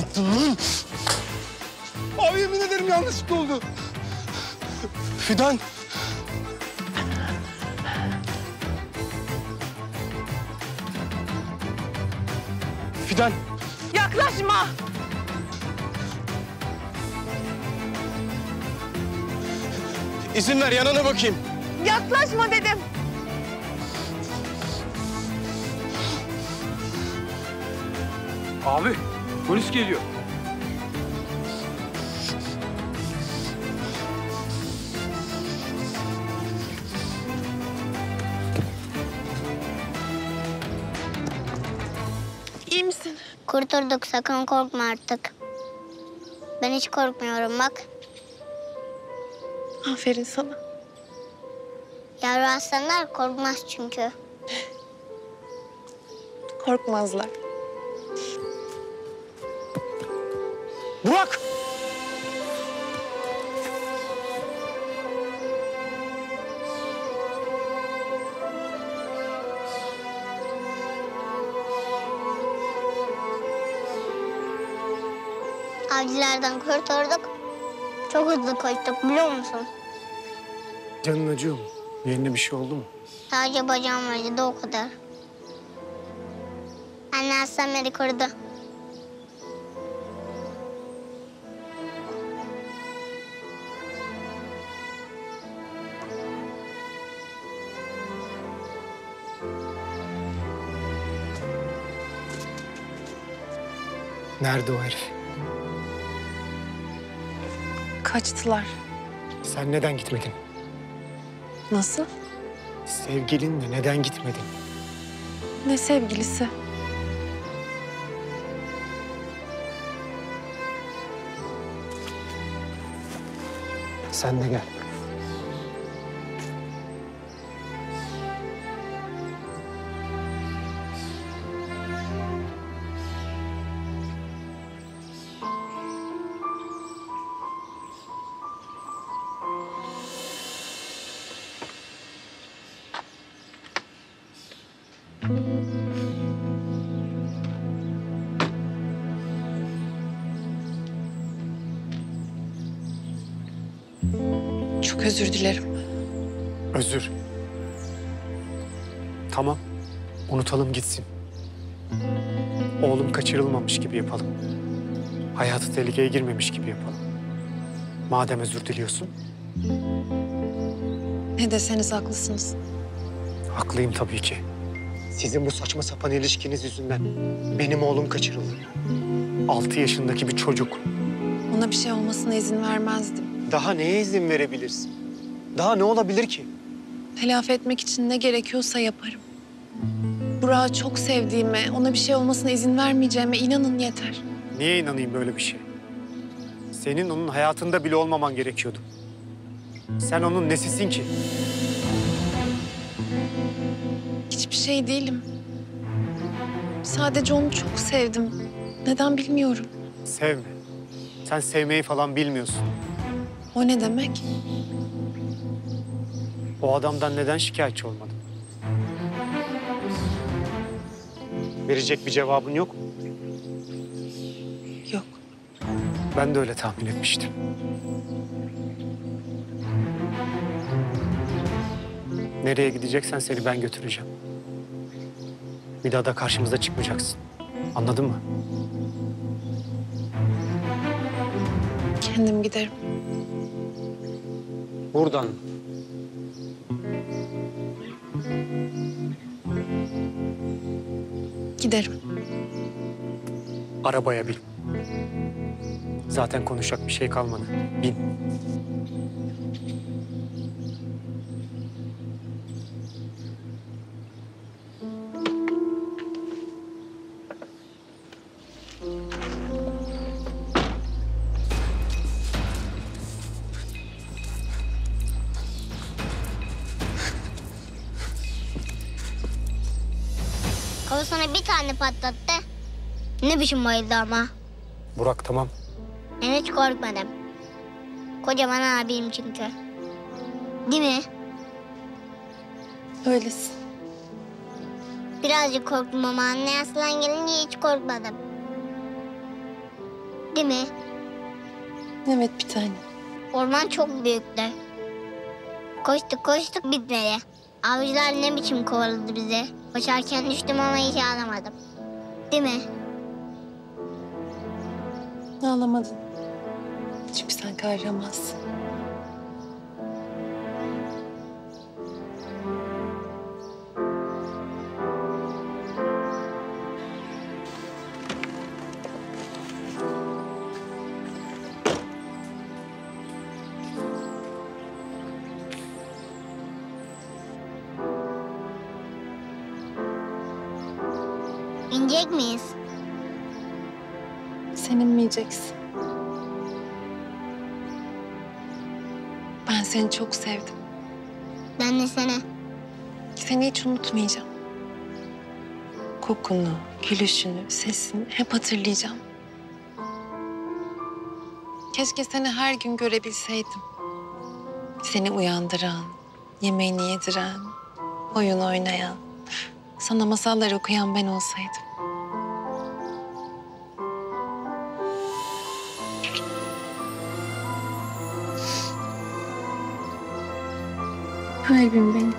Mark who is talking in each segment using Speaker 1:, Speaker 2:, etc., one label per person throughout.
Speaker 1: yaptın lan?
Speaker 2: Abi yemin ederim yanlışlıkla oldu.
Speaker 1: Fidan. Fidan.
Speaker 3: Yaklaşma!
Speaker 1: İzin ver yanına bakayım.
Speaker 3: Yaklaşma dedim.
Speaker 2: Abi polis geliyor.
Speaker 3: İyi misin?
Speaker 4: Kurtulduk, sakın korkma artık. Ben hiç korkmuyorum bak.
Speaker 3: Aferin sana.
Speaker 4: Yavru aslanlar korkmaz çünkü.
Speaker 3: Korkmazlar.
Speaker 1: Burak.
Speaker 4: Avcılardan kurtulduk. Çok hızlı koştuk biliyor musun?
Speaker 1: Canın acıyor mu? Yerine bir şey oldu mu?
Speaker 4: Sadece bacağım acıdı o kadar. Anne aslan beni korudu.
Speaker 1: Nerede o herif?
Speaker 3: Kaçtılar.
Speaker 1: Sen neden gitmedin?
Speaker 3: Nasıl?
Speaker 1: Sevgilinle neden gitmedin?
Speaker 3: Ne sevgilisi?
Speaker 1: Sen de gel.
Speaker 3: Çok özür dilerim.
Speaker 1: Özür. Tamam. Unutalım gitsin. Oğlum kaçırılmamış gibi yapalım. Hayatı tehlikeye girmemiş gibi yapalım. Madem özür diliyorsun.
Speaker 3: Ne deseniz haklısınız.
Speaker 1: Haklıyım tabii ki. Sizin bu saçma sapan ilişkiniz yüzünden benim oğlum kaçırıldı. 6 yaşındaki bir çocuk.
Speaker 3: Ona bir şey olmasına izin vermezdim.
Speaker 1: Daha neye izin verebilirsin? Daha ne olabilir ki?
Speaker 3: Telafi etmek için ne gerekiyorsa yaparım. Burak'ı çok sevdiğime, ona bir şey olmasına izin vermeyeceğime inanın yeter.
Speaker 1: Niye inanayım böyle bir şey? Senin onun hayatında bile olmaman gerekiyordu. Sen onun nesisin ki?
Speaker 3: Hiçbir şey değilim. Sadece onu çok sevdim. Neden bilmiyorum.
Speaker 1: Sevme. Sen sevmeyi falan bilmiyorsun.
Speaker 3: O ne demek?
Speaker 1: O adamdan neden şikayetçi olmadın? Verecek bir cevabın yok mu?
Speaker 3: Yok.
Speaker 1: Ben de öyle tahmin etmiştim. Nereye gideceksen seni ben götüreceğim. Bir daha da karşımıza çıkmayacaksın. Anladın mı?
Speaker 3: Kendim giderim.
Speaker 1: Buradan.
Speaker 3: Giderim.
Speaker 1: Arabaya bin. Zaten konuşacak bir şey kalmadı. Bin.
Speaker 4: Kafasına bir tane patlattı. Ne biçim bayıldı ama.
Speaker 1: Burak tamam.
Speaker 4: Ben hiç korkmadım. Kocaman abim çünkü. Değil mi?
Speaker 3: Öylesin.
Speaker 4: Birazcık korktum ama anne aslan gelince hiç korkmadım. Değil mi?
Speaker 3: Evet bir tane.
Speaker 4: Orman çok büyüktü. Koştuk koştuk bitmedi. Avcılar ne biçim kovaladı bizi. Koşarken düştüm ama hiç ağlamadım. Değil mi?
Speaker 3: Ağlamadın. Çünkü sen kahramansın.
Speaker 4: İnecek miyiz?
Speaker 3: Sen inmeyeceksin. Ben seni çok sevdim.
Speaker 4: Ben de seni.
Speaker 3: Seni hiç unutmayacağım. Kokunu, gülüşünü, sesini hep hatırlayacağım. Keşke seni her gün görebilseydim. Seni uyandıran, yemeğini yediren, oyun oynayan, sana masallar okuyan ben olsaydım. Kalbim benim.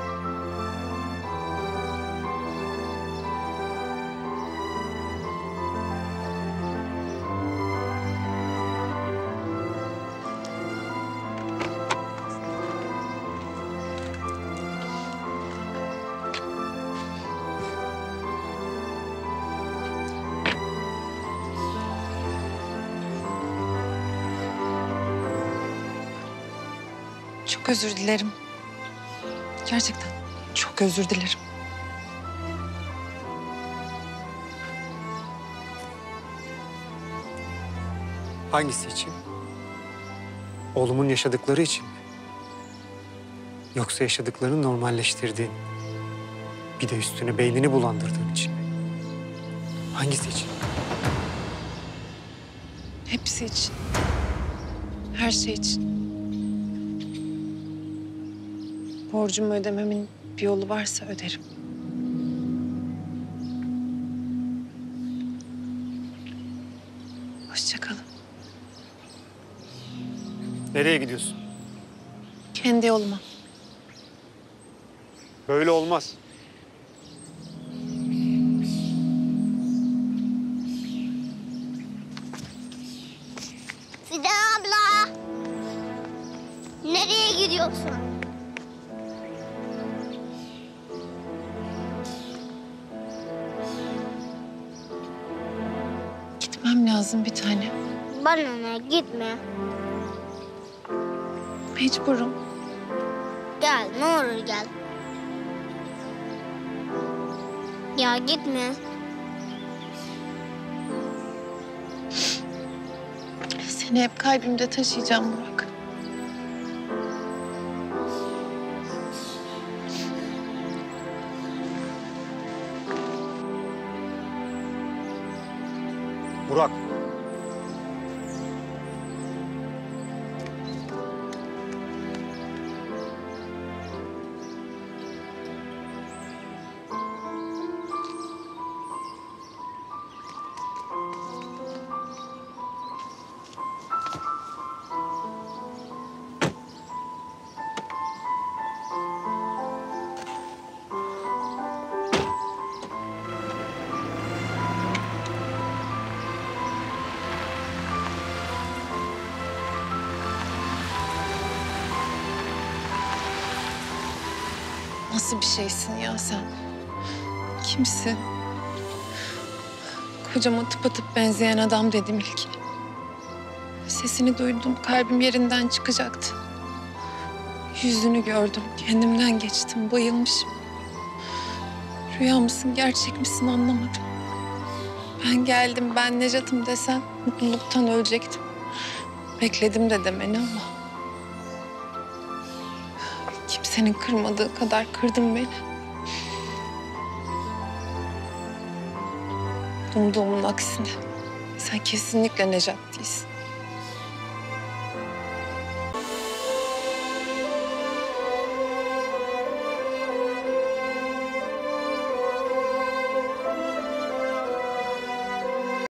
Speaker 3: Çok özür dilerim. Gerçekten çok özür dilerim.
Speaker 1: Hangisi için? Oğlumun yaşadıkları için mi? Yoksa yaşadıklarını normalleştirdiğin, bir de üstüne beynini bulandırdığın için mi? Hangisi için?
Speaker 3: Hepsi için. Her şey için. Borcumu ödememin bir yolu varsa öderim. Hoşça kalın.
Speaker 1: Nereye gidiyorsun?
Speaker 3: Kendi yoluma.
Speaker 1: Böyle olmaz.
Speaker 4: Fidan abla. Nereye gidiyorsun?
Speaker 3: Gitmem lazım bir tane.
Speaker 4: Bana ne, gitme.
Speaker 3: Mecburum.
Speaker 4: Gel, ne olur gel. Ya gitme.
Speaker 3: Seni hep kalbimde taşıyacağım Burak.
Speaker 1: Burak.
Speaker 3: Nasıl bir şeysin ya sen? Kimsin? Kocama tıpatıp benzeyen adam dedim ilk. Sesini duydum, kalbim yerinden çıkacaktı. Yüzünü gördüm, kendimden geçtim, bayılmışım. Rüya mısın, gerçek misin anlamadım. Ben geldim, ben Necat'ım desen mutluluktan ölecektim. Bekledim de demeni ama... kimsenin kırmadığı kadar kırdın beni. Umduğumun aksine sen kesinlikle Necat değilsin.